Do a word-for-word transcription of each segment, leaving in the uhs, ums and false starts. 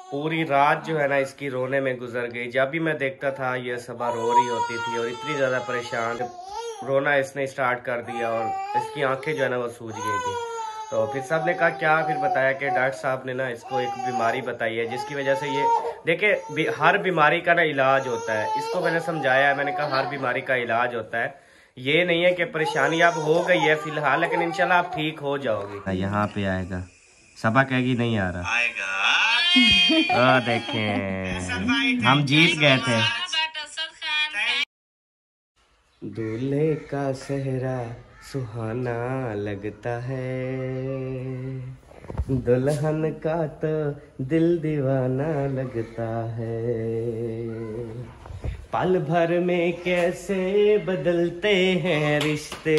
पूरी रात जो है ना इसकी रोने में गुजर गई। जब भी मैं देखता था ये सबा रो रही होती थी और इतनी ज़्यादा परेशान, रोना इसने स्टार्ट कर दिया और इसकी आंखें जो है ना वो सूज गई थी। तो फिर सब ने कहा क्या, फिर बताया कि डॉक्टर साहब ने ना इसको एक बीमारी बताई है जिसकी वजह से ये देखिए, हर बीमारी का ना इलाज होता है। इसको मैंने समझाया है, मैंने कहा हर बीमारी का इलाज होता है। ये नहीं है कि परेशानी अब हो गई है फिलहाल, लेकिन इंशाल्लाह आप ठीक हो जाओगे। यहाँ पे आएगा, सबा कहेगी नहीं आ रहा आएगा। ओ देखें, हम जीत गए थे। दूल्हे का सेहरा सुहाना लगता है, दुल्हन का तो दिल दीवाना लगता है। पल भर में कैसे बदलते हैं रिश्ते,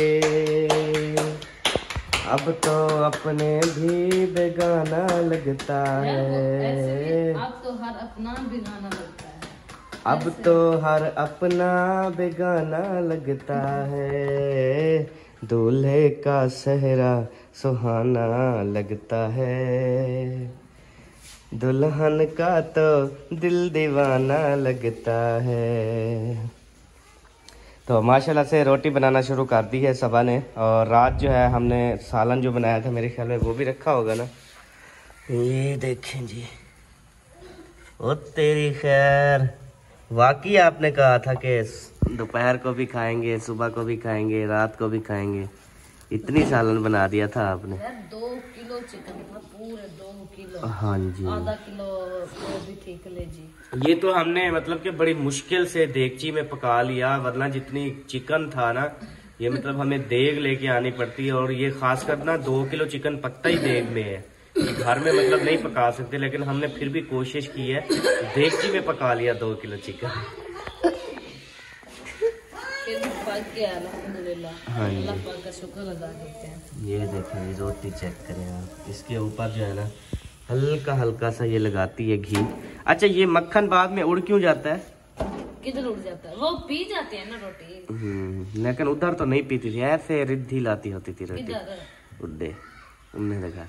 अब तो अपने भी बेगाना लगता है। अब तो हर अपना बेगाना लगता है। अब तो हर अपना बेगाना लगता है, दूल्हे का सेहरा सुहाना लगता है, दुल्हन का तो दिल दीवाना लगता है। तो माशाल्लाह से रोटी बनाना शुरू कर दी है सबा ने। और रात जो है हमने सालन जो बनाया था, मेरे ख्याल में वो भी रखा होगा ना। ये देखें जी, ओ तेरी खैर, वाकई आपने कहा था कि दोपहर को भी खाएंगे, सुबह को भी खाएंगे, रात को भी खाएंगे। इतनी सालन बना दिया था आपने। दो किलो चिकन था, पूरे दो किलो। हाँ जी, आधा किलो वो भी ठीक ले जी। ये तो हमने मतलब कि बड़ी मुश्किल से देगची में पका लिया, वरना जितनी चिकन था ना, ये मतलब हमें देग लेके आनी पड़ती है। और ये खासकर ना दो किलो चिकन पकता ही देग में है, घर में मतलब नहीं पका सकते, लेकिन हमने फिर भी कोशिश की है, देगची में पका लिया दो किलो चिकन। हाँ जी, का शुक्र अदा करते हैं। ये देखें रोटी चेक करें आप, इसके ऊपर जो है ना हल्का हल्का सा ये लगाती है घी। अच्छा, ये मक्खन बाद में उड़ क्यों जाता है? किधर उड़ जाता है? वो पी जाते हैं ना रोटी। हम्म, लेकिन उधर तो नहीं पीती थी, ऐसे रिद्धि लाती होती थी रोटी उड़े उन्हें लगा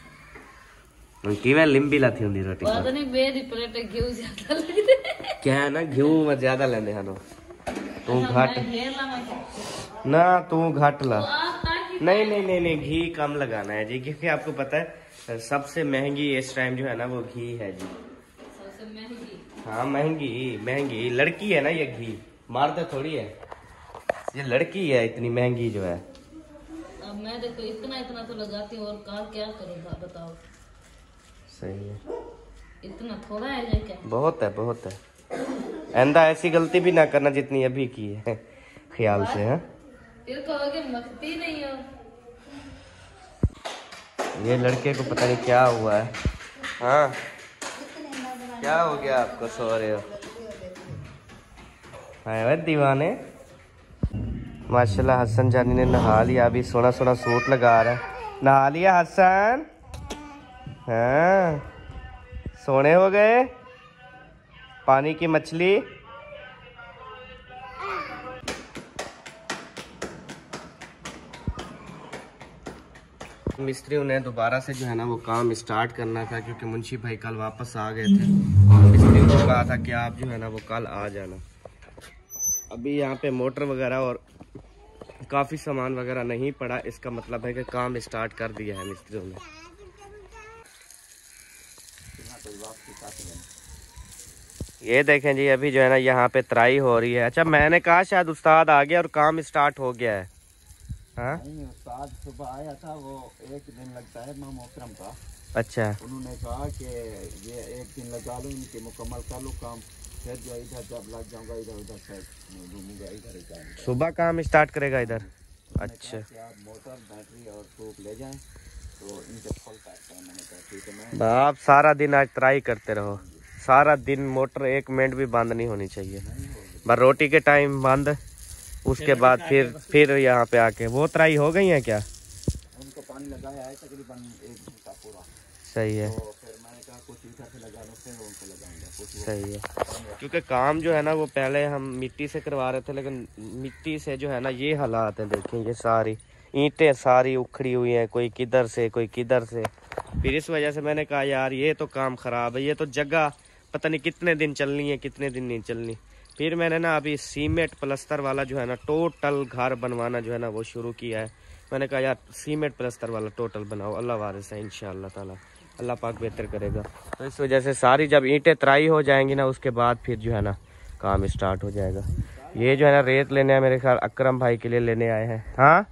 किवें लिम्बी लाती होंगी रोटी। पता नहीं मेरी प्लेट घी ज्यादा लगदे। क्या है ना, घी में ज्यादा लेंदे हनो। तू घट ना, तू घट ला। नहीं नहीं नहीं नहीं, घी कम लगाना है जी, क्योंकि आपको पता है सबसे महंगी इस टाइम जो है ना वो घी है जी। सबसे महंगी? हाँ महंगी महंगी लड़की है ना ये, घी मारते थोड़ी है, ये लड़की है इतनी महंगी जो है। अब मैं देखो इतना इतना तो लगाती हूँ और कहा क्या करूँगा बताओ। सही है, इतना थोड़ा है क्या? बहुत है बहुत है। ऐंदा ऐसी गलती भी ना करना जितनी अभी की है, ख्याल से। है फिर कहोगे मखती नहीं हो। ये लड़के को पता नहीं क्या हुआ है। हाँ क्या हो गया आपको, सो रहे हो? हाँ दीवाने। माशाल्लाह हसन जानी ने नहा लिया, अभी सोना सोना सूट लगा रहा है। नहा लिया हसन? हाँ सोने हो गए, पानी की मछली। मिस्त्री ने दोबारा से जो है ना वो काम स्टार्ट करना था, क्योंकि मुंशी भाई कल वापस आ गए थे। मिस्त्री को कहा था कि आप जो है ना वो कल आ जाना। अभी यहाँ पे मोटर वगैरह और काफ़ी सामान वगैरह नहीं पड़ा, इसका मतलब है कि काम स्टार्ट कर दिया है मिस्त्रियों ने। ये देखें जी, अभी जो है ना यहाँ पे तराई हो रही है। अच्छा मैंने कहा शायद उस्ताद आ गया और काम स्टार्ट हो गया है। हाँ नहीं, उस्ताद सुबह आया था, वो एक दिन लगता है मां मोहतरम का। अच्छा, उन्होंने कहा कि ये एक दिन लगा लो, इनके मुकम्मल कर लो काम, फिर जो इधर जब लग जाऊंगा इधर उधर से घूमूंगा, इधर ही सुबह काम स्टार्ट करेगा इधर। अच्छा, आप मोटर बैटरी और ट्यूब ले जाएं तो इनके फुल पैक है। मैंने कहा ठीक है। मैं आप सारा दिन आज ट्राई करते रहो, सारा दिन मोटर एक मिनट भी बंद नहीं होनी चाहिए, बस रोटी के टाइम बंद, उसके बाद फिर फिर यहाँ पे आके। वो तराई हो गई है क्या? उनको पानी लगाया है तकरीबन एक घंटा पूरा। सही है, तो फिर मैंने कहा कुछ इधर से लगा लो, फिर उनको लगाऊंगा कुछ। सही है, क्योंकि काम जो है ना वो पहले हम मिट्टी से करवा रहे थे, लेकिन मिट्टी से जो है ना ये हालात है, देखें ये सारी ईंटें सारी उखड़ी हुई हैं, कोई किधर से कोई किधर से। फिर इस वजह से मैंने कहा यार ये तो काम ख़राब है, ये तो जगह पता नहीं कितने दिन चलनी है कितने दिन नहीं चलनी। फिर मैंने ना अभी सीमेंट प्लस्तर वाला जो है ना टोटल घर बनवाना जो है ना वो शुरू किया है। मैंने कहा यार सीमेंट प्लस्तर वाला टोटल बनाओ, अल्लाह वारिस है इंशाअल्लाह ताला, अल्लाह पाक बेहतर करेगा। तो इस वजह से सारी जब ईंटें तराई हो जाएंगी ना उसके बाद फिर जो है ना काम स्टार्ट हो जाएगा। ये जो है ना रेत लेने आए मेरे ख्याल अकरम भाई के लिए लेने आए हैं। हाँ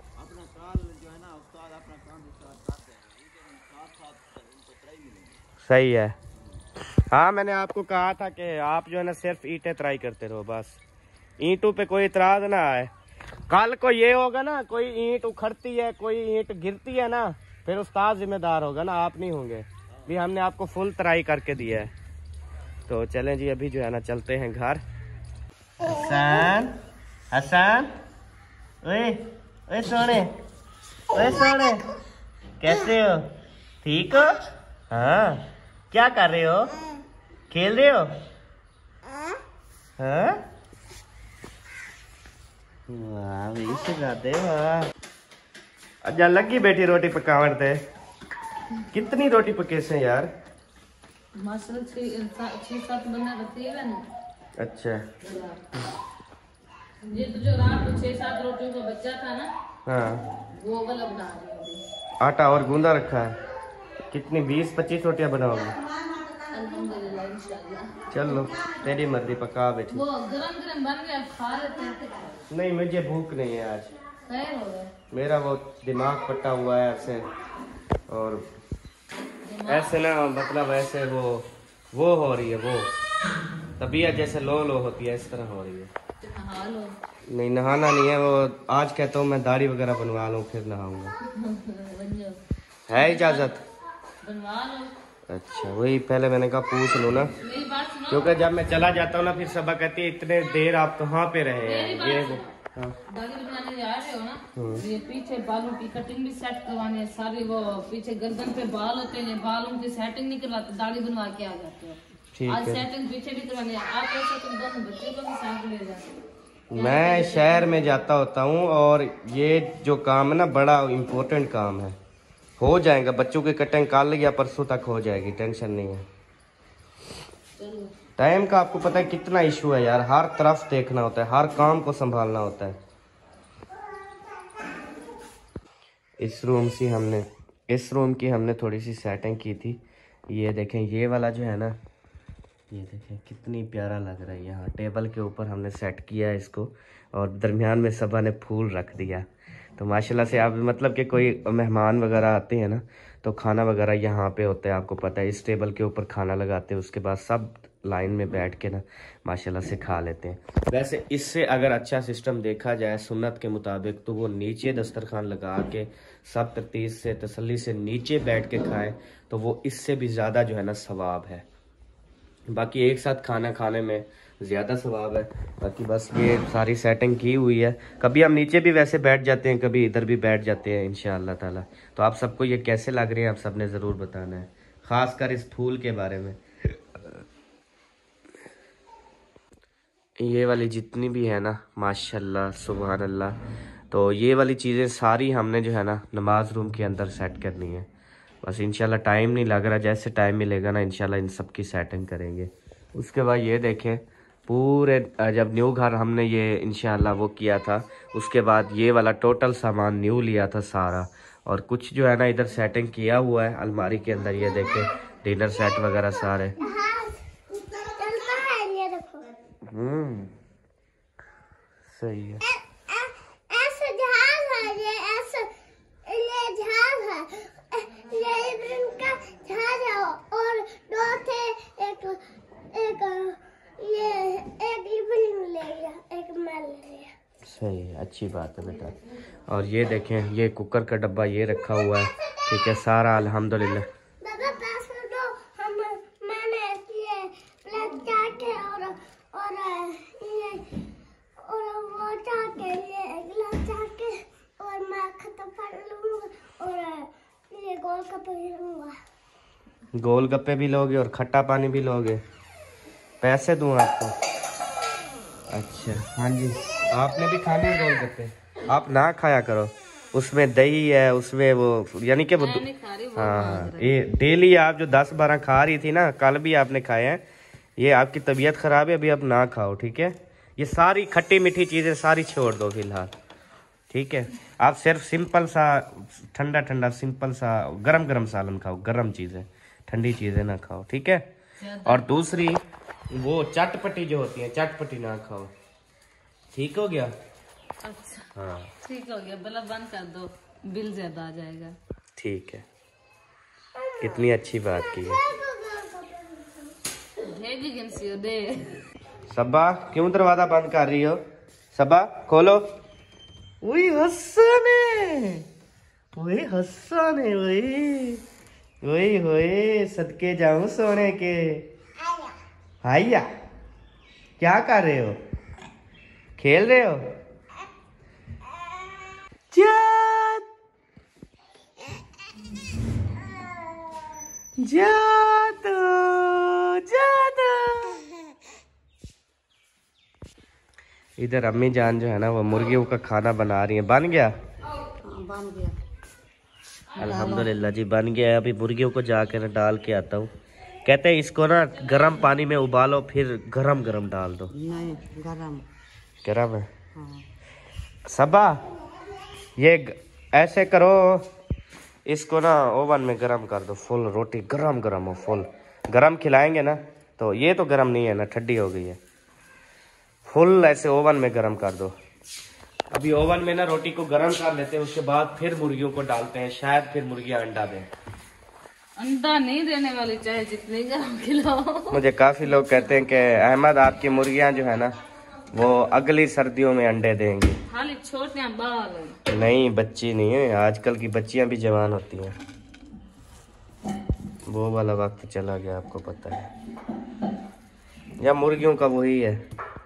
सही है। हाँ मैंने आपको कहा था कि आप जो है ना सिर्फ ईंटें तराई करते रहो, बस ईंटों पे कोई इतराज ना आए। कल को ये होगा ना कोई ईंट उखड़ती है कोई ईंट गिरती है ना फिर उस्ताद जिम्मेदार होगा ना, आप नहीं होंगे। भी हमने आपको फुल तराई करके दिया है। तो चलें जी अभी जो है ना चलते हैं घर। हसन हसन ओए ओए सोने ओए सोने कैसे हो, ठीक हो? हाँ क्या कर रहे हो, खेल रहे हो? हाँ वाह भाई सिखाते वाह। अच्छा लगी बेटी रोटी पकावन थे, कितनी रोटी पके से यार? माशाल्लाह छह सात बना रखती है ना। अच्छा ये तो जो रात को छह सात रोटियों का बच्चा था ना, हाँ वो वाला बना रही हूँ। आटा और गूंदा रखा है, कितनी बीस पच्चीस रोटियां बनाओगे? अल्हम्दुलिल्लाह इंशाल्लाह। चलो तेरी मर्जी पका बेटी। वो गरम गरम बन गया खा लेते हैं। नहीं मुझे भूख नहीं है आज, खैर हो गया। मेरा वो दिमाग पट्टा हुआ है ऐसे और ऐसे ना मतलब ऐसे वो वो हो रही है, वो तबीयत जैसे लो लो होती है इस तरह हो रही है। नहा लो। नहीं नहाना नहीं है, वो आज कहता हूँ मैं दाढ़ी वगैरह बनवा लूँ फिर नहाऊंगा। है इजाजत? बनवा लो। अच्छा वही पहले मैंने कहा पूछ लो ना, क्योंकि जब मैं चला जाता हूँ ना फिर सबा कहती है इतने देर आप कहाँ पे रहे हैं। ये हाँ। दाढ़ी बनाने जा रहे हो ना, ये पीछे बालों की कटिंग भी सेट करवानी है सारी, वो पीछे गर्दन पे बाल होते हैं बालों की सेटिंग नहीं करवाते, दाढ़ी बनवा के आ जाते हो। आज सेटिंग पीछे भी करवानी है। आप ऐसा तुम दोनों बच्चे को भी साथ ले जाते। मैं शहर में जाता होता हूँ और ये जो काम है ना बड़ा इम्पोर्टेंट काम है, हो जाएगा। बच्चों की कटिंग कल या परसों तक हो जाएगी, टेंशन नहीं है। टाइम का आपको पता है कितना इशू है यार, हर तरफ देखना होता है, हर काम को संभालना होता है। इस रूम से हमने इस रूम की हमने थोड़ी सी सेटिंग की थी। ये देखें ये वाला जो है ना, ये देखें कितनी प्यारा लग रहा है। यहाँ टेबल के ऊपर हमने सेट किया है इसको और दरमियान में सबा ने फूल रख दिया। तो माशाल्लाह से आप मतलब कि कोई मेहमान वगैरह आते हैं ना तो खाना वगैरह यहाँ पे होता है, आपको पता है। इस टेबल के ऊपर खाना लगाते हैं, उसके बाद सब लाइन में बैठ के ना माशाल्लाह से खा लेते हैं। वैसे इससे अगर अच्छा सिस्टम देखा जाए सुन्नत के मुताबिक तो वो नीचे दस्तरखान लगा के सब तरतीब से तसल्ली से नीचे बैठ के खाएं तो वो इससे भी ज़्यादा जो है ना सवाब है। बाकी एक साथ खाना खाने में ज़्यादा सवाब है। बाकी बस ये सारी सेटिंग की हुई है। कभी हम नीचे भी वैसे बैठ जाते हैं, कभी इधर भी बैठ जाते हैं इंशाअल्लाह ताला। तो आप सबको ये कैसे लग रहे हैं आप सबने ज़रूर बताना है, ख़ासकर इस फूल के बारे में। ये वाली जितनी भी है ना माशाल्लाह सुभान अल्लाह, तो ये वाली चीज़ें सारी हमने जो है ना नमाज रूम के अंदर सेट करनी है। बस इंशाल्लाह टाइम नहीं लग रहा, जैसे टाइम मिलेगा ना इंशाल्लाह इन सब की सेटिंग करेंगे। उसके बाद ये देखें पूरे जब न्यू घर हमने ये इंशाल्लाह वो किया था, उसके बाद ये वाला टोटल सामान न्यू लिया था सारा। और कुछ जो है ना इधर सेटिंग किया हुआ है अलमारी के अंदर, ये देखें डिनर सेट वगैरह सारे। हम्म सही है। ऐसा जहाज है ये, ऐसा ये जहाज है, ये इनका जहाज है और दो थे, एक एक ये एक इब्राहिम ले गया एक मैं ले गया। सही है, अच्छी बात है बेटा। और ये देखें ये कुकर का डब्बा ये रखा हुआ है, ठीक है सारा अल्हम्दुलिल्लाह। दादा पैसे दो, हम मैंने ये प्लेट चाटे और और ये और वो चाटे ये गिलास चाटे और मैं खत्म कर लूँगा और ये गोलगप्पे भी लूँगा। गोलगप्पे भी लोगे और खट्टा पानी भी लोगे? पैसे दूँ आपको? अच्छा हाँ जी, आपने भी खाने हैं गोलगप्पे? आप ना खाया करो, उसमें दही है, उसमें वो यानी कि वो हाँ, ये डेली आप जो दस बारह खा रही थी ना, कल भी आपने खाए हैं, ये आपकी तबीयत खराब है, अभी आप ना खाओ, ठीक है। ये सारी खट्टी मीठी चीजें सारी छोड़ दो फिलहाल, ठीक है। आप सिर्फ सिंपल सा ठंडा ठंडा सिंपल सा गरम गरम सालन खाओ, गरम चीजें, ठंडी चीजें ना खाओ, ठीक है। और दूसरी वो चटपटी जो होती है, चटपटी ना खाओ, ठीक हो गया। अच्छा हाँ ठीक हो गया, बल्ब बंद कर दो, बिल ज्यादा आ जाएगा। ठीक है, कितनी अच्छी बात की है। दे सबा क्यों दरवाजा बंद कर रही हो? सबा खोलो। वही हसन है, वही हसन है, वही वही वही सदके जाऊं सोने के। हाइया क्या कर रहे हो? खेल रहे हो? जात जात जात। इधर अम्मी जान जो है ना, वो मुर्गियों का खाना बना रही है। बन गया? बन गया अल्हम्दुलिल्लाह जी, बन गया है। अभी मुर्गियों को जाके ना डाल के आता हूँ। कहते हैं इसको ना गर्म पानी में उबालो, फिर गरम गरम डाल दो। नहीं गरम गरम है। हाँ। सबा ये ग- ऐसे करो, इसको ना ओवन में गरम कर दो, फुल रोटी गरम गरम हो, फुल गरम खिलाएंगे ना। तो ये तो गरम नहीं है ना, ठंडी हो गई है। फुल ऐसे ओवन में गरम कर दो। अभी ओवन में ना रोटी को गरम कर लेते हैं, उसके बाद फिर मुर्गियों को डालते हैं, शायद फिर मुर्गियां अंडा दें। अंडा नहीं देने वाली, चाहे जितनी गरम खिलाओ। मुझे काफी लोग कहते हैं कि अहमद आपकी मुर्गियां जो है ना, वो अगली सर्दियों में अंडे देंगी। खाली छोटे बाल। नहीं, बच्ची नहीं है, आजकल की बच्चियां भी जवान होती हैं। वो वाला वक्त चला गया, आपको पता है। या मुर्गियों का वही है।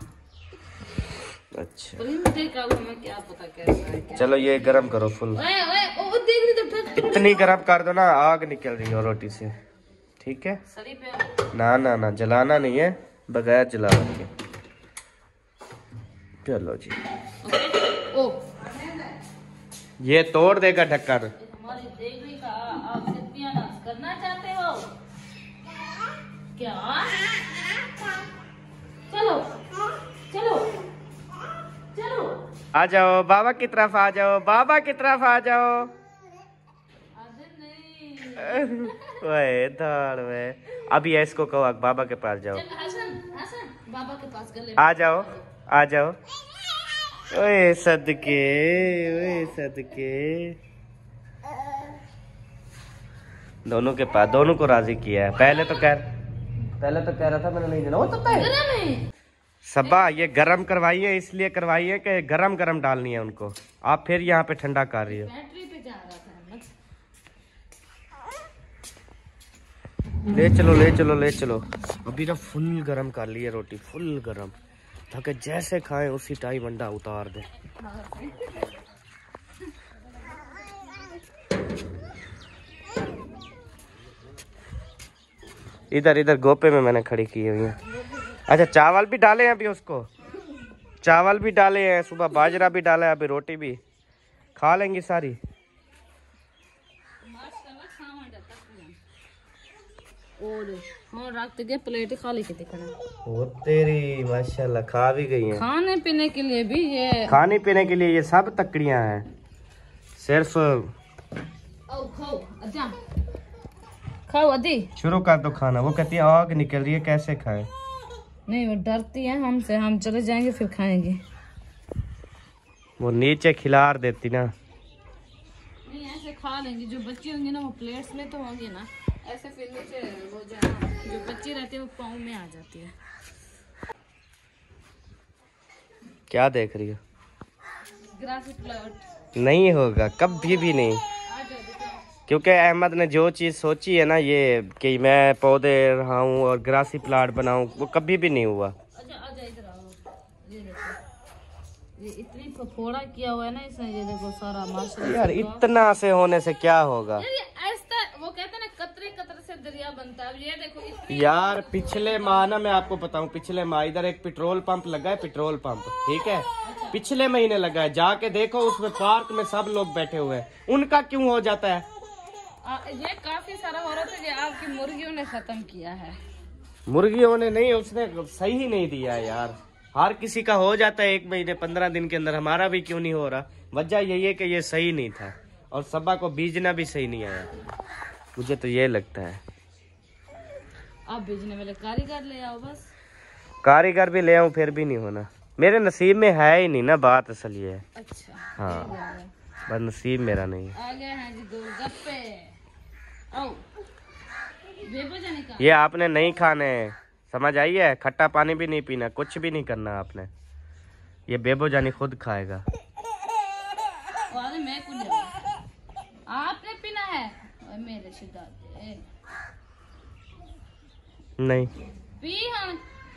अच्छा हमें क्या पता कैसा है क्या। चलो ये गरम करो फुल। ओए, ओए, ओ, देख रही तो ठक- इतनी गरम कर दो ना, आग निकल रही हो रोटी से, ठीक है। सड़ी पे ना ना ना, जलाना नहीं है, बगैर जला के। चलो जी, ओ ये तोड़ देगा ढक्कन। हमारी देवी का आप सत्यानाश करना चाहते हो क्या? चलो चलो चलो आ जाओ बाबा की तरफ, आ जाओ बाबा की तरफ, आ जाओ। अरे नहीं। ओए धाड़ वे, अभी इसको कहो बाबा के पास जाओ। चल हसन हसन बाबा के पास गले आ जाओ आ जाओ। ओए सदके, ओए सदके। दोनों के पास, दोनों को राजी किया है। पहले तो कह पहले तो कह रहा था मैंने नहीं देना, वो तो नहीं। सबा ये गरम करवाइए, इसलिए करवाइए कि गरम गरम डालनी है उनको। आप फिर यहाँ पे ठंडा कर रही हो। बैटरी पे जा रहा था मत। ले चलो ले चलो ले चलो। अभी ना फुल गरम कर ली है रोटी, फुल गरम, ताकि जैसे खाएं उसी टाइम अंडा उतार दे। इधर इधर गोपे में मैंने खड़ी की हुई है। अच्छा चावल भी डाले हैं अभी उसको, चावल भी डाले हैं, सुबह बाजरा भी डाला है, अभी रोटी भी खा लेंगी सारी। और और रखते गए प्लेट खाली के दिखना। वो तेरी माशाल्लाह खा भी गई हैं। खाने पीने के लिए भी ये खाने पीने के लिए ये सब तकड़ियां हैं। सिर्फ ओ खाओ अच्छा खाओ अदी। शुरू कर दो खाना। वो कहती है आग निकल रही है, कैसे खाएं? नहीं वो डरती है हमसे, हम चले जाएंगे फिर खाएंगे। वो नीचे खिलार देती ना। नहीं ऐसे खा लेंगे, जो बच्चे होंगे ना वो प्लेट्स में तो होंगे ना, ऐसे फिर नीचे वो जाना, जो बच्चे रहते हैं वो पाँव में आ जाती है। क्या देख रही हो? ग्राफिक प्लॉट नहीं होगा, कभी भी नहीं, आ जाओ दिखाओ। क्योंकि अहमद ने जो चीज़ सोची है ना, ये कि मैं पौधे रहाऊं और ग्रासी प्लाट बनाऊं, वो कभी भी नहीं हुआ। अच्छा आजा इधर आओ, ये देखो ये इतनी फफोड़ा किया हुआ है ना इसने, ये देखो सारा माशाल्लाह। यार इतना से होने से क्या होगा यार ये ऐसा वो कहते हैं ना कतरे कतरे से दरिया बनता है। अब ये देखो इतनी यार। पिछले माह ना मैं आपको बताऊं, पिछले माह इधर एक पेट्रोल पंप लगा है, पेट्रोल पंप, ठीक है। पिछले महीने लगा है, जाके देखो उसमें पार्क में सब लोग बैठे हुए हैं। उनका क्यों हो जाता है? आ, ये काफी सारा हो रहा था कि आपकी मुर्गियों ने खत्म किया है। मुर्गियों ने नहीं, उसने सही ही नहीं दिया है यार। हर किसी का हो जाता है एक महीने पंद्रह दिन के अंदर, हमारा भी क्यों नहीं हो रहा? वजह यही है कि ये सही नहीं था और सबा को बीजना भी सही नहीं आया, मुझे तो ये लगता है। आप बीजने वाले कारीगर ले आओ बस। कारीगर भी ले आऊं फिर भी नहीं होना, मेरे नसीब में है ही नहीं ना, बात असल ये है। अच्छा हाँ बस नसीब मेरा नहीं है। आ गए हैं जी गोलगप्पे। आओ बेबो जाने का। ये आपने नहीं खाने, समझ आई है? खट्टा पानी भी नहीं पीना, कुछ भी नहीं करना आपने। ये बेबो जानी खुद खाएगा। अरे मैं कुछ आपने पीना है मेरे शिदाते नहीं पी हाँ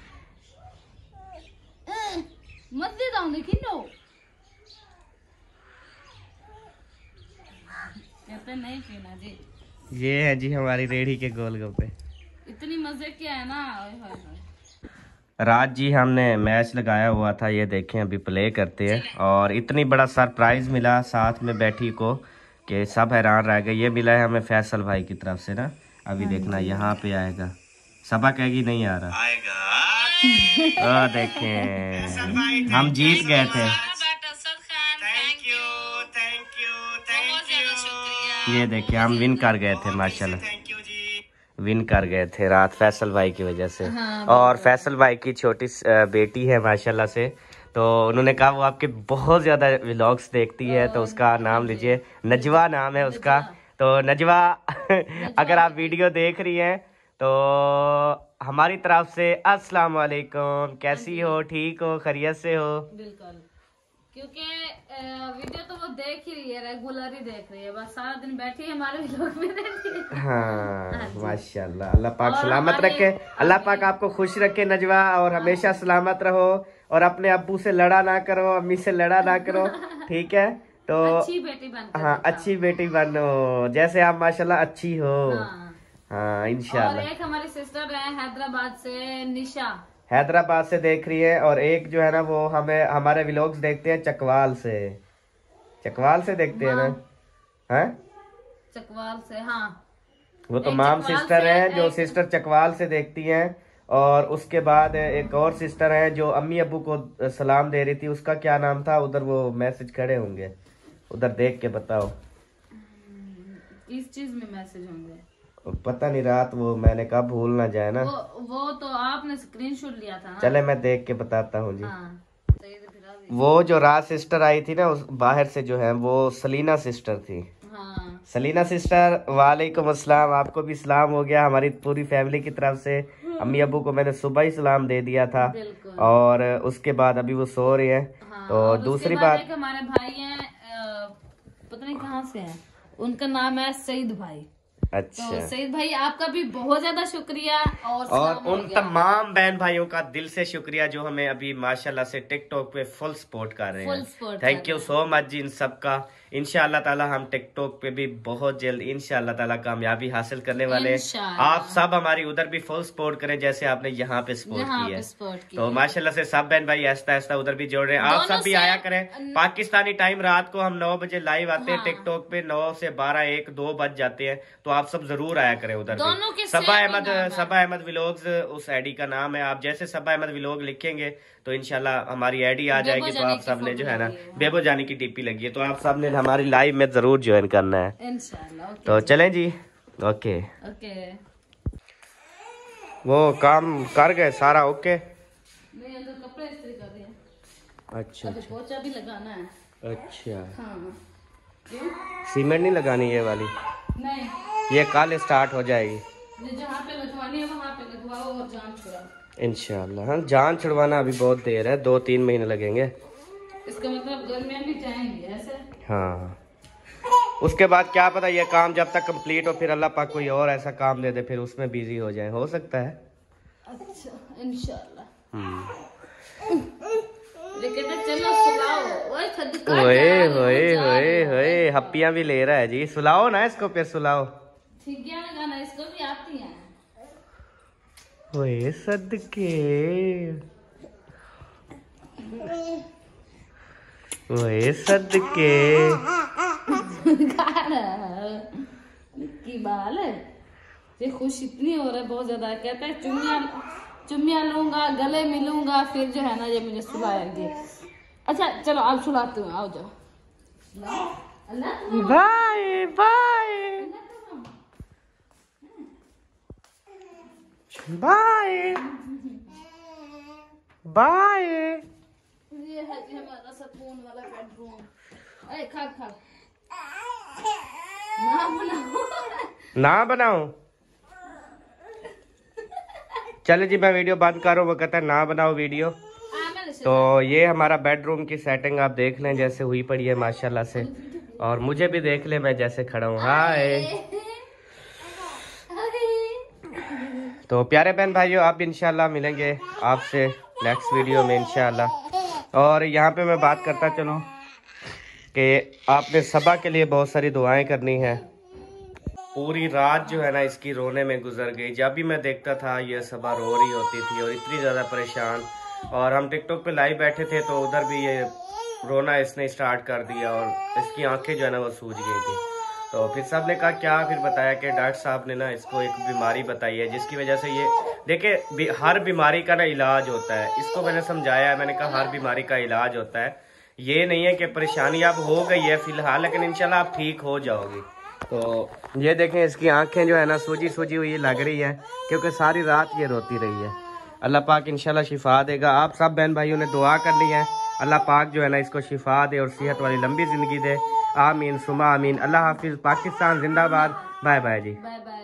मत दे दाऊं देखी नो कहते नहीं पीना जी। ये है जी हमारी रेड़ी के गोलगप्पे। इतनी मजे की है ना। रात जी हमने मैच लगाया हुआ था, ये देखें अभी प्ले करते हैं, और इतनी बड़ा सरप्राइज मिला साथ में बैठी को कि सब हैरान रह गए। ये मिला है हमें फैसल भाई की तरफ से ना, अभी देखना यहाँ पे आएगा। सबा कहेगी नहीं आ रहा आएगा। ओ देखें हम जीत गए थे। Thank you thank you thank you. ये देखिए हम विन कर गए थे माशाल्लाह, विन कर गए थे रात फैसल भाई की वजह से। हाँ, और फैसल भाई की छोटी बेटी है माशाल्लाह से, तो उन्होंने कहा वो आपके बहुत ज्यादा व्लॉग्स देखती है, तो उसका नाम लीजिए, नजवा नाम है उसका। तो नजवा अगर आप वीडियो देख रही हैं तो हमारी तरफ से अस्सलाम वालेकुम, कैसी हो? ठीक हो? खैरियत से हो? बिल्कुल, क्योंकि वीडियो तो वो देख ही रही है, रेगुलर ही देख रही है, बस सारा दिन बैठी है हमारे व्लॉग में रहती है। हाँ माशाल्लाह, अल्लाह पाक सलामत रखे, अल्लाह पाक आपको खुश रखे नजवा, और हमेशा सलामत रहो, और अपने अब्बू से लड़ा ना करो, अम्मी से लड़ा ना करो, ठीक है? तो अच्छी बेटी बन, हाँ अच्छी बेटी बनो, जैसे आप माशाल्लाह अच्छी हो। हाँ, हाँ इंशाल्लाह। और एक हमारी सिस्टर है हैदराबाद से, निशा हैदराबाद से देख रही है, और एक जो है ना वो हमें हमारे व्लॉग्स देखते हैं चकवाल से, चकवाल से देखते हैं ना, हैं? चकवाल से, हाँ वो तो माम सिस्टर है जो सिस्टर चकवाल से देखती हैं, और उसके बाद एक और सिस्टर है जो अम्मी अब्बू को सलाम दे रही थी, उसका क्या नाम था? उधर वो मैसेज खड़े होंगे, उधर देख के बताओ किस चीज में मैसेज होंगे, पता नहीं, रात वो मैंने कहा भूल ना जाए ना। वो, वो तो आपने स्क्रीनशॉट लिया था ना? चले मैं देख के बताता हूँ जी। हाँ, वो जो रात सिस्टर आई थी ना उस बाहर से जो है, वो सलीना सिस्टर थी। हाँ। सलीना सिस्टर वालेकुम अस्सलाम, आपको भी सलाम हो गया हमारी पूरी फैमिली की तरफ से। अम्मी अब्बू को मैंने सुबह ही सलाम दे दिया था, और उसके बाद अभी वो सो रही है। हाँ, तो दूसरी बात, हमारे भाई हैं, पता नहीं कहाँ से हैं, उनका नाम है सईद भाई। अच्छा, तो सईद भाई आपका भी बहुत ज्यादा शुक्रिया, और और उन तमाम बहन भाइयों का दिल से शुक्रिया जो हमें अभी माशाल्लाह से टिकटॉक पे फुल सपोर्ट कर रहे हैं। थैंक यू सो मच जी इन सबका। इंशाल्लाह ताला हम टिकटॉक पे भी बहुत जल्द इंशाल्लाह ताला कामयाबी हासिल करने वाले हैं। आप सब हमारी उधर भी फुल सपोर्ट करें जैसे आपने यहाँ पे सपोर्ट किया है। तो माशाल्लाह से सब बहन भाई ऐसा ऐसा उधर भी जोड़ रहे हैं। आप सब भी आया करें। पाकिस्तानी टाइम रात को हम नौ बजे लाइव आते हैं टिकटॉक पे, नौ से बारह एक दो बज जाते हैं, तो आप सब जरूर आया करें उधर भी। सबा अहमद, सबा अहमद व्लॉग्स उस आईडी का नाम है। आप जैसे सबा अहमद व्लॉग लिखेंगे तो इंशाल्लाह हमारी आईडी आ जाएगी, तो आप सब ने जो है ना बेबो जानी की टीपी लगी है, तो आप सब ने हमारी लाइव में जरूर ज्वाइन करना है इंशाल्लाह। तो चलें जी। ओके ओके, वो काम कर गए सारा? ओके, नहीं अंदर कपड़े इस्त्री कर रही हैं। अच्छा अभी पोछा भी लगाना है। अच्छा, हाँ। क्यों? सीमेंट नहीं लगानी ये वाली? नहीं, ये कल स्टार्ट हो जाएगी। जहाँ पे लगवानी है वहाँ पे लगवाओ और जान छुड़ाओ इंशाल्लाह। हाँ जान छुड़वाना अभी बहुत देर है, दो तीन महीने लगेंगे। इसका मतलब गर्मियाँ भी जाएंगी ऐसे। हाँ, उसके बाद क्या पता ये काम जब तक कंप्लीट हो फिर अल्लाह पाक कोई और ऐसा काम दे दे, फिर उसमें बिजी हो जाए, हो सकता है। अच्छा इंशाल्लाह। हम्म, लेकिन चलो सुलाओ। ओए होए होए होए हप्पियां भी ले रहा है जी, सुलाओ ना इसको, फिर सुलाओ। ठीक है, गाना इसको भी आती है। ओए सदके, ओए सदके की बाल है ये, खुश इतनी हो रहा है बहुत ज्यादा, कहता है चुम्मिया चुम्मिया लूंगा, गले मिलूंगा, फिर जो है ना ये मुझे सुलाएंगे। अच्छा चलो आप सुलाते हो, आओ जाओ। Bye bye bye bye. ये है जी हमारा सुकून वाला बेडरूम। अरे खा खा ना बनाओ ना बनाओ। चलो जी मैं वीडियो बंद करूँ, वो कहता है ना बनाओ वीडियो। तो ये हमारा बेडरूम की सेटिंग आप देख लें जैसे हुई पड़ी है माशाल्लाह से, और मुझे भी देख ले मैं जैसे खड़ा हूँ। हाय। तो प्यारे बहन भाइयों आप इंशाल्लाह मिलेंगे आपसे नेक्स्ट वीडियो में इंशाल्लाह। और यहाँ पे मैं बात करता चलूँ कि आपने सबा के लिए बहुत सारी दुआएं करनी है। पूरी रात जो है ना इसकी रोने में गुजर गई। जब भी मैं देखता था ये सबा रो रही होती थी और इतनी ज़्यादा परेशान, और हम टिकटॉक पे लाइव बैठे थे तो उधर भी ये रोना इसने स्टार्ट कर दिया और इसकी आंखें जो है ना वो सूज गई थी। तो फिर सब ने कहा क्या, फिर बताया कि डॉक्टर साहब ने ना इसको एक बीमारी बताई है जिसकी वजह से ये देखे, हर बीमारी का ना इलाज होता है। इसको मैंने समझाया है, मैंने कहा हर बीमारी का इलाज होता है, ये नहीं है कि परेशानी अब हो गई है फिलहाल लेकिन इंशाल्लाह आप ठीक हो जाओगी। तो ये देखें इसकी आंखें जो है ना सूजी सूजी हुई लग रही है क्योंकि सारी रात ये रोती रही है। अल्लाह पाक इंशाल्लाह शिफा देगा। आप सब बहन भाइयों ने दुआ करनी है अल्लाह पाक जो है ना इसको शिफा दे और सेहत वाली लंबी जिंदगी दे। आमीन सुमा आमीन। अल्लाह हाफिज। पाकिस्तान जिंदाबाद। बाय बाय जी। Bye bye.